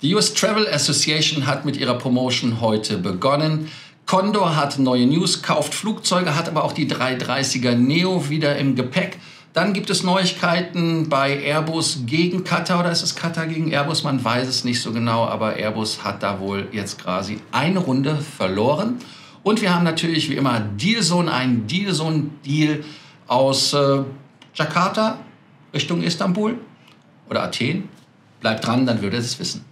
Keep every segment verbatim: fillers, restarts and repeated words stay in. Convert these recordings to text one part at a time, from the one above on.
Die U S Travel Association hat mit ihrer Promotion heute begonnen. Condor hat neue News, kauft Flugzeuge, hat aber auch die dreihundertdreißiger Neo wieder im Gepäck. Dann gibt es Neuigkeiten bei Airbus gegen Qatar, oder ist es Qatar gegen Airbus? Man weiß es nicht so genau, aber Airbus hat da wohl jetzt quasi eine Runde verloren. Und wir haben natürlich wie immer Dealzone, einen Dealzone-Deal aus äh, Jakarta Richtung Istanbul oder Athen. Bleibt dran, dann würdet ihr es wissen.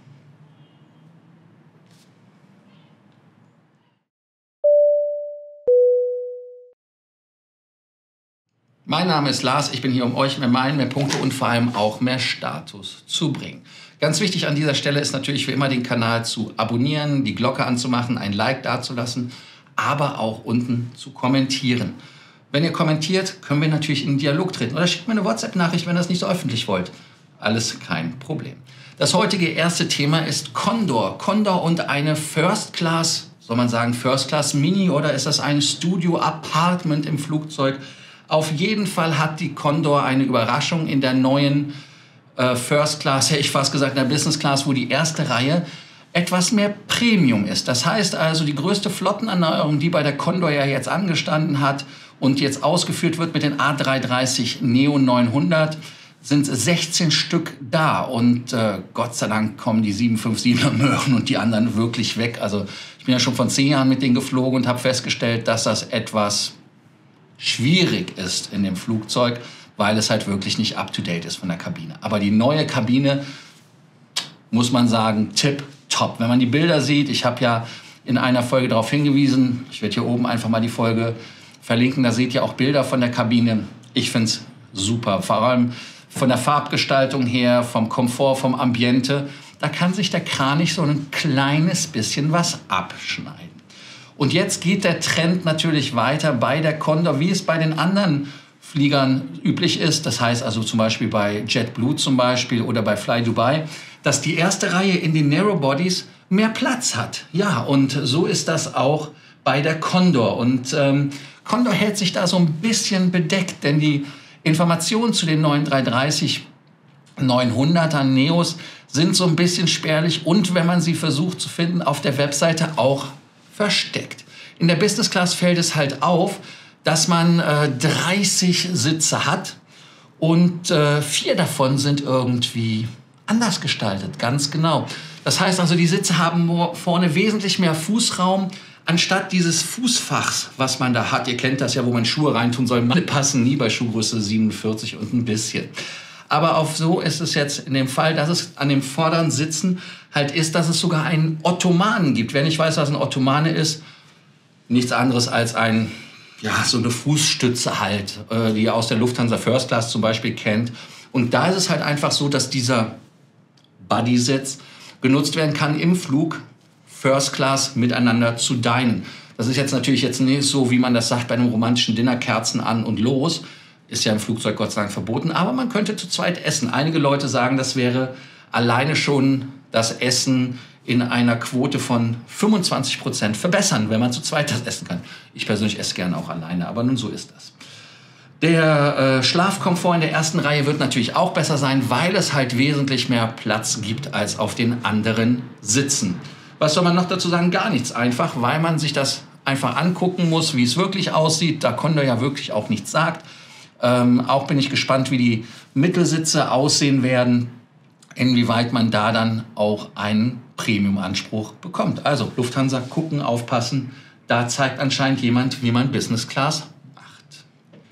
Mein Name ist Lars, ich bin hier, um euch mehr Meilen, mehr Punkte und vor allem auch mehr Status zu bringen. Ganz wichtig an dieser Stelle ist natürlich wie immer, den Kanal zu abonnieren, die Glocke anzumachen, ein Like dazulassen, aber auch unten zu kommentieren. Wenn ihr kommentiert, können wir natürlich in den Dialog treten. Oder schickt mir eine WhatsApp-Nachricht, wenn ihr das nicht so öffentlich wollt. Alles kein Problem. Das heutige erste Thema ist Condor. Condor und eine First Class, soll man sagen First Class Mini oder ist das ein Studio Apartment im Flugzeug? Auf jeden Fall hat die Condor eine Überraschung in der neuen äh, First Class, hätte ich fast gesagt, in der Business Class, wo die erste Reihe etwas mehr Premium ist. Das heißt also, die größte Flottenerneuerung, die bei der Condor ja jetzt angestanden hat und jetzt ausgeführt wird mit den A drei dreißig Neo neunhundert, sind sechzehn Stück da. Und äh, Gott sei Dank kommen die sieben fünf siebener Möhren und die anderen wirklich weg. Also ich bin ja schon von zehn Jahren mit denen geflogen und habe festgestellt, dass das etwas schwierig ist in dem Flugzeug, weil es halt wirklich nicht up-to-date ist von der Kabine. Aber die neue Kabine, muss man sagen, tipp-top. Wenn man die Bilder sieht, ich habe ja in einer Folge darauf hingewiesen, ich werde hier oben einfach mal die Folge verlinken, da seht ihr auch Bilder von der Kabine. Ich finde es super, vor allem von der Farbgestaltung her, vom Komfort, vom Ambiente. Da kann sich der Kranich so ein kleines bisschen was abschneiden. Und jetzt geht der Trend natürlich weiter bei der Condor, wie es bei den anderen Fliegern üblich ist. Das heißt also zum Beispiel bei JetBlue zum Beispiel oder bei Fly Dubai, dass die erste Reihe in den Narrow Bodies mehr Platz hat. Ja, und so ist das auch bei der Condor. Und ähm, Condor hält sich da so ein bisschen bedeckt, denn die Informationen zu den neuen dreihundertdreißig neunhunderter Neos sind so ein bisschen spärlich und wenn man sie versucht zu finden, auf der Webseite auch versteckt. In der Business Class fällt es halt auf, dass man äh, dreißig Sitze hat und äh, vier davon sind irgendwie anders gestaltet, ganz genau. Das heißt also, die Sitze haben vorne wesentlich mehr Fußraum, anstatt dieses Fußfachs, was man da hat. Ihr kennt das ja, wo man Schuhe reintun soll. Alle passen nie bei Schuhgröße siebenundvierzig und ein bisschen. Aber auf so ist es jetzt in dem Fall, dass es an dem vorderen Sitzen halt ist, dass es sogar einen Ottomanen gibt. Wer nicht weiß, was ein Ottomane ist, nichts anderes als ein, ja, so eine Fußstütze halt, äh, die ihr aus der Lufthansa First Class zum Beispiel kennt. Und da ist es halt einfach so, dass dieser Buddy-Sitz genutzt werden kann im Flug, First Class miteinander zu dinen. Das ist jetzt natürlich jetzt nicht so, wie man das sagt, bei einem romantischen Dinner, Kerzen an und los. Ist ja im Flugzeug Gott sei Dank verboten, aber man könnte zu zweit essen. Einige Leute sagen, das wäre alleine schon das Essen in einer Quote von fünfundzwanzig Prozent verbessern, wenn man zu zweit das essen kann. Ich persönlich esse gerne auch alleine, aber nun so ist das. Der äh, Schlafkomfort in der ersten Reihe wird natürlich auch besser sein, weil es halt wesentlich mehr Platz gibt als auf den anderen Sitzen. Was soll man noch dazu sagen? Gar nichts, einfach, weil man sich das einfach angucken muss, wie es wirklich aussieht. Da Condor ja wirklich auch nichts sagt. Ähm, auch bin ich gespannt, wie die Mittelsitze aussehen werden, inwieweit man da dann auch einen Premium-Anspruch bekommt. Also Lufthansa, gucken, aufpassen. Da zeigt anscheinend jemand, wie man Business Class macht.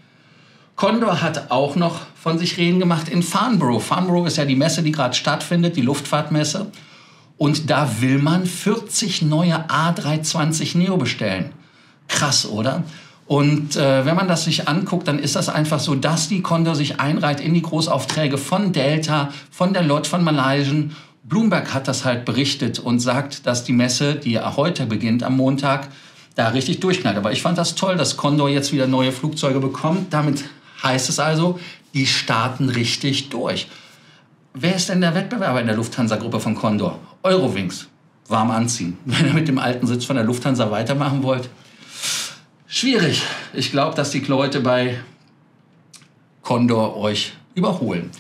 Condor hat auch noch von sich reden gemacht in Farnborough. Farnborough ist ja die Messe, die gerade stattfindet, die Luftfahrtmesse. Und da will man vierzig neue A dreihundertzwanzig Neo bestellen. Krass, oder? Und äh, wenn man das sich anguckt, dann ist das einfach so, dass die Condor sich einreiht in die Großaufträge von Delta, von der Lot, von Malaysian. Bloomberg hat das halt berichtet und sagt, dass die Messe, die ja heute beginnt am Montag, da richtig durchknallt. Aber ich fand das toll, dass Condor jetzt wieder neue Flugzeuge bekommt. Damit heißt es also, die starten richtig durch. Wer ist denn der Wettbewerber in der Lufthansa-Gruppe von Condor? Eurowings. Warm anziehen. Wenn ihr mit dem alten Sitz von der Lufthansa weitermachen wollt. Schwierig. Ich glaube, dass die Leute bei Condor euch überholen.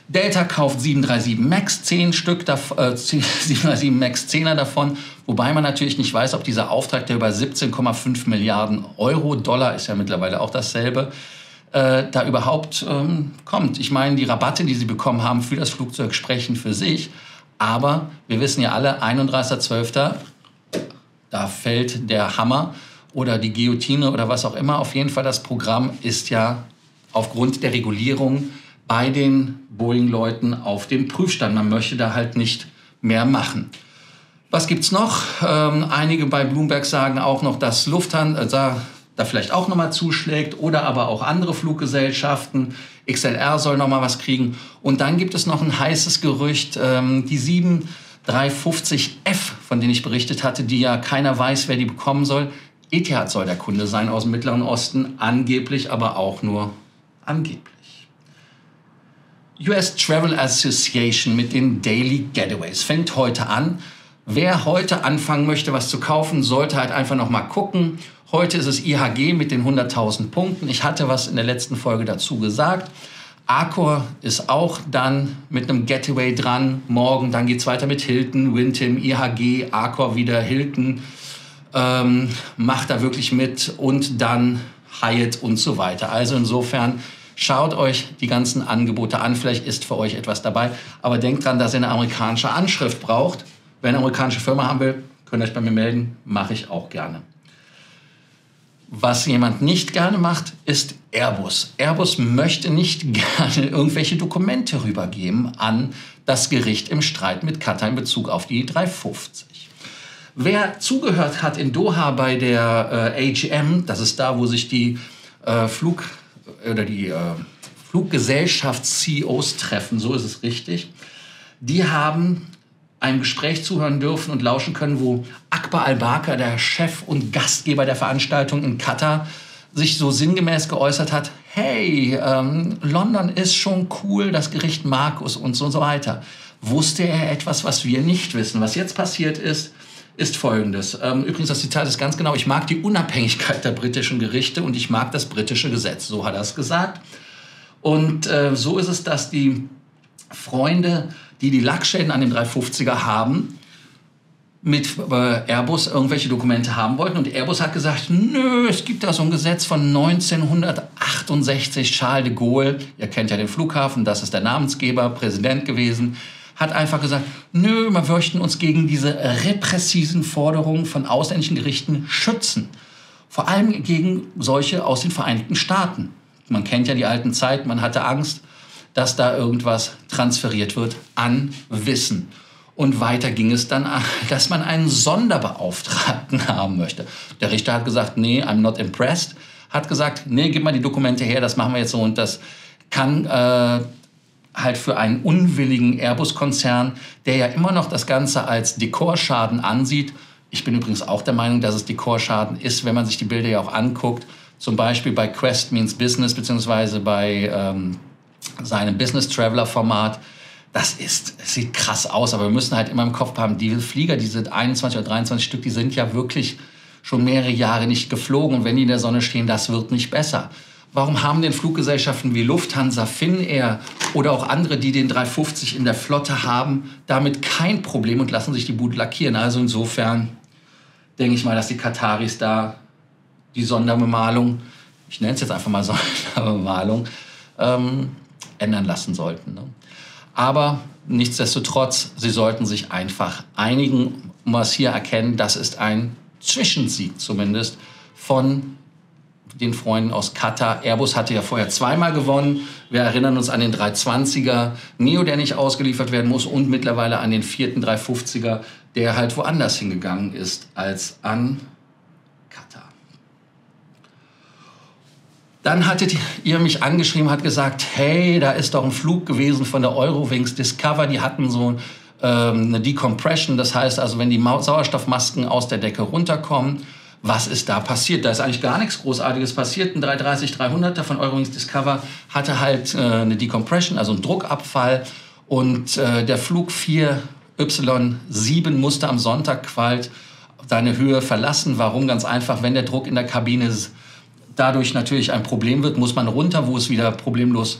Delta kauft sieben drei sieben MAX, zehn Stück, äh, sieben drei sieben MAX zehner davon, wobei man natürlich nicht weiß, ob dieser Auftrag, der über siebzehn Komma fünf Milliarden Euro, Dollar ist ja mittlerweile auch dasselbe, äh, da überhaupt ähm, kommt. Ich meine, die Rabatte, die sie bekommen haben für das Flugzeug, sprechen für sich, aber wir wissen ja alle, einunddreißigster zwölfter da fällt der Hammer oder die Guillotine oder was auch immer. Auf jeden Fall, das Programm ist ja aufgrund der Regulierung bei den Boeing-Leuten auf dem Prüfstand. Man möchte da halt nicht mehr machen. Was gibt's noch? Ähm, einige bei Bloomberg sagen auch noch, dass Lufthansa da vielleicht auch noch mal zuschlägt oder aber auch andere Fluggesellschaften. X L R soll noch mal was kriegen. Und dann gibt es noch ein heißes Gerücht, ähm, die sieben drei fünfzig F, von denen ich berichtet hatte, die ja keiner weiß, wer die bekommen soll. Etihad soll der Kunde sein aus dem Mittleren Osten, angeblich, aber auch nur angeblich. U S Travel Association mit den Daily Getaways fängt heute an. Wer heute anfangen möchte, was zu kaufen, sollte halt einfach noch mal gucken. Heute ist es I H G mit den hunderttausend Punkten. Ich hatte was in der letzten Folge dazu gesagt. Accor ist auch dann mit einem Getaway dran. Morgen, dann geht es weiter mit Hilton, Wintim, I H G, Accor wieder, Hilton. Ähm, macht da wirklich mit und dann Hyatt und so weiter. Also insofern schaut euch die ganzen Angebote an. Vielleicht ist für euch etwas dabei. Aber denkt dran, dass ihr eine amerikanische Anschrift braucht. Wer eine amerikanische Firma haben will, könnt ihr euch bei mir melden. Mache ich auch gerne. Was jemand nicht gerne macht, ist Airbus. Airbus möchte nicht gerne irgendwelche Dokumente rübergeben an das Gericht im Streit mit Qatar in Bezug auf die dreihundertfünfzig. Wer zugehört hat in Doha bei der äh, A G M, das ist da, wo sich die äh, Flug oder die äh, Fluggesellschafts-C E Os treffen, so ist es richtig, die haben einem Gespräch zuhören dürfen und lauschen können, wo Akbar Al-Bakr, der Chef und Gastgeber der Veranstaltung in Katar, sich so sinngemäß geäußert hat, hey, ähm, London ist schon cool, das Gericht Markus und so und so weiter. Wusste er etwas, was wir nicht wissen? Was jetzt passiert ist, ist Folgendes. Ähm, übrigens, das Zitat ist ganz genau, ich mag die Unabhängigkeit der britischen Gerichte und ich mag das britische Gesetz. So hat er es gesagt. Und äh, so ist es, dass die Freunde, die die Lackschäden an dem dreihundertfünfziger haben, mit äh, Airbus irgendwelche Dokumente haben wollten. Und Airbus hat gesagt, nö, es gibt da so ein Gesetz von neunzehnhundertachtundsechzig, Charles de Gaulle, ihr kennt ja den Flughafen, das ist der Namensgeber, Präsident gewesen, hat einfach gesagt, nö, wir möchten uns gegen diese repressiven Forderungen von ausländischen Gerichten schützen. Vor allem gegen solche aus den Vereinigten Staaten. Man kennt ja die alten Zeiten, man hatte Angst, dass da irgendwas transferiert wird an Wissen. Und weiter ging es dann, dass man einen Sonderbeauftragten haben möchte. Der Richter hat gesagt, nee, I'm not impressed. Hat gesagt, nee, gib mal die Dokumente her, das machen wir jetzt so. Und das kann äh, halt für einen unwilligen Airbus-Konzern, der ja immer noch das Ganze als Dekorschaden ansieht. Ich bin übrigens auch der Meinung, dass es Dekorschaden ist, wenn man sich die Bilder ja auch anguckt. Zum Beispiel bei Quest Means Business, beziehungsweise bei ähm, seinem Business-Traveler-Format. Das ist, es sieht krass aus, aber wir müssen halt immer im Kopf haben, die Flieger, diese einundzwanzig oder dreiundzwanzig Stück, die sind ja wirklich schon mehrere Jahre nicht geflogen. Und wenn die in der Sonne stehen, das wird nicht besser. Warum haben denn Fluggesellschaften wie Lufthansa, Finnair oder auch andere, die den dreihundertfünfzig in der Flotte haben, damit kein Problem und lassen sich die Bude lackieren? Also insofern denke ich mal, dass die Kataris da die Sonderbemalung, ich nenne es jetzt einfach mal Sonderbemalung, ähm, ändern lassen sollten. Ne? Aber nichtsdestotrotz, sie sollten sich einfach einigen. Man muss hier erkennen, das ist ein Zwischensieg zumindest von den Freunden aus Katar. Airbus hatte ja vorher zweimal gewonnen. Wir erinnern uns an den dreihundertzwanziger Neo, der nicht ausgeliefert werden muss, und mittlerweile an den vierten dreihundertfünfziger, der halt woanders hingegangen ist als an Katar. Dann hattet ihr mich angeschrieben, hat gesagt, hey, da ist doch ein Flug gewesen von der Eurowings Discover, die hatten so ähm, eine Decompression, das heißt also, wenn die Ma- Sauerstoffmasken aus der Decke runterkommen, was ist da passiert? Da ist eigentlich gar nichts Großartiges passiert. Ein dreihundertdreißig dreihunderter von Eurowings Discover hatte halt äh, eine Decompression, also einen Druckabfall, und äh, der Flug vier Y sieben musste am Sonntag bald seine Höhe verlassen. Warum? Ganz einfach, wenn der Druck in der Kabine ist, dadurch natürlich ein Problem wird, muss man runter, wo es wieder problemlos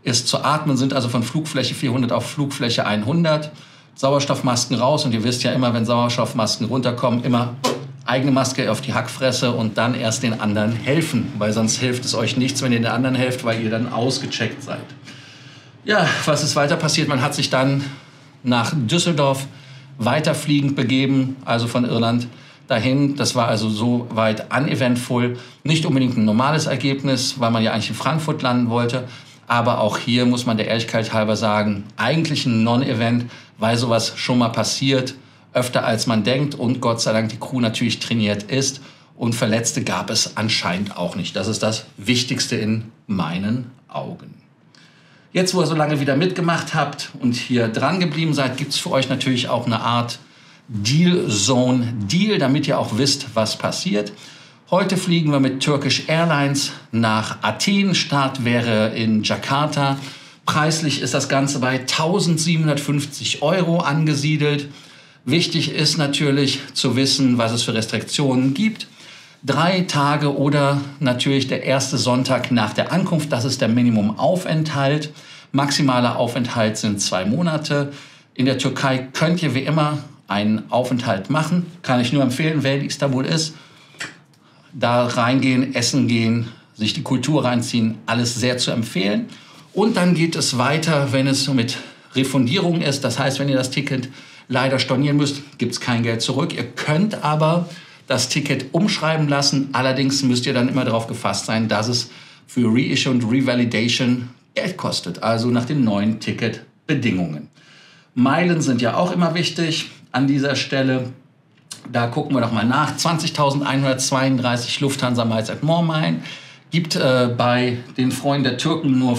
ist zu atmen, sind also von Flugfläche vierhundert auf Flugfläche hundert. Sauerstoffmasken raus und ihr wisst ja immer, wenn Sauerstoffmasken runterkommen, immer eigene Maske auf die Hackfresse und dann erst den anderen helfen, weil sonst hilft es euch nichts, wenn ihr den anderen helft, weil ihr dann ausgecheckt seid. Ja, was ist weiter passiert? Man hat sich dann nach Düsseldorf weiterfliegend begeben, also von Irland dahin. Das war also so weit uneventful. Nicht unbedingt ein normales Ergebnis, weil man ja eigentlich in Frankfurt landen wollte. Aber auch hier muss man der Ehrlichkeit halber sagen, eigentlich ein Non-Event, weil sowas schon mal passiert, öfter als man denkt und Gott sei Dank die Crew natürlich trainiert ist. Und Verletzte gab es anscheinend auch nicht. Das ist das Wichtigste in meinen Augen. Jetzt, wo ihr so lange wieder mitgemacht habt und hier dran geblieben seid, gibt es für euch natürlich auch eine Art Deal Zone Deal, damit ihr auch wisst, was passiert. Heute fliegen wir mit Turkish Airlines nach Athen. Start wäre in Jakarta. Preislich ist das Ganze bei eintausendsiebenhundertfünfzig Euro angesiedelt. Wichtig ist natürlich zu wissen, was es für Restriktionen gibt. Drei Tage oder natürlich der erste Sonntag nach der Ankunft, das ist der Minimumaufenthalt. Maximaler Aufenthalt sind zwei Monate. In der Türkei könnt ihr wie immer einen Aufenthalt machen. Kann ich nur empfehlen, wer in Istanbul ist. Da reingehen, essen gehen, sich die Kultur reinziehen, alles sehr zu empfehlen. Und dann geht es weiter, wenn es mit Refundierung ist. Das heißt, wenn ihr das Ticket leider stornieren müsst, gibt es kein Geld zurück. Ihr könnt aber das Ticket umschreiben lassen. Allerdings müsst ihr dann immer darauf gefasst sein, dass es für Reissue und Revalidation Geld kostet. Also nach den neuen Ticketbedingungen. Meilen sind ja auch immer wichtig an dieser Stelle. Da gucken wir doch mal nach. zwanzigtausendeinhundertzweiunddreißig Lufthansa Miles and More Meilen. Gibt äh, bei den Freunden der Türken nur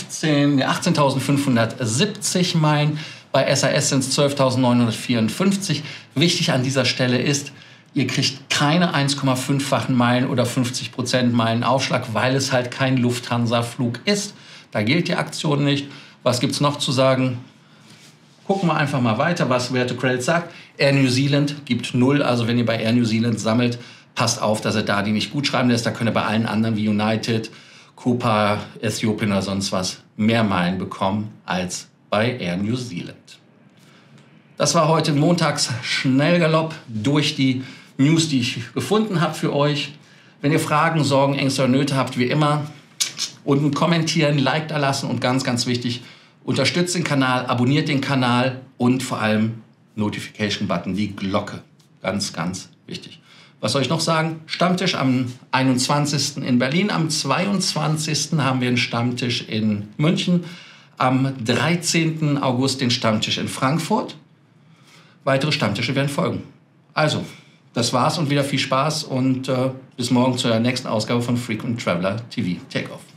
achtzehntausendfünfhundertsiebzig Meilen. Bei S A S sind es zwölftausendneunhundertvierundfünfzig. Wichtig an dieser Stelle ist, ihr kriegt keine eins Komma fünffachen Meilen oder fünfzig Prozent Meilenaufschlag, weil es halt kein Lufthansa-Flug ist. Da gilt die Aktion nicht. Was gibt es noch zu sagen? Gucken wir einfach mal weiter, was Werte Credit sagt. Air New Zealand gibt null. Also wenn ihr bei Air New Zealand sammelt, passt auf, dass ihr da die nicht gut schreiben lässt. Da könnt ihr bei allen anderen wie United, Copa, Ethiopian oder sonst was mehr Meilen bekommen als bei Air New Zealand. Das war heute montags Schnellgalopp durch die News, die ich gefunden habe für euch. Wenn ihr Fragen, Sorgen, Ängste oder Nöte habt, wie immer, unten kommentieren, Like da lassen und ganz, ganz wichtig, unterstützt den Kanal, abonniert den Kanal und vor allem Notification-Button, die Glocke. Ganz, ganz wichtig. Was soll ich noch sagen? Stammtisch am einundzwanzigsten in Berlin. Am zweiundzwanzigsten haben wir einen Stammtisch in München. Am dreizehnten August den Stammtisch in Frankfurt. Weitere Stammtische werden folgen. Also, das war's und wieder viel Spaß und äh, bis morgen zur nächsten Ausgabe von Frequent Traveler T V Takeoff.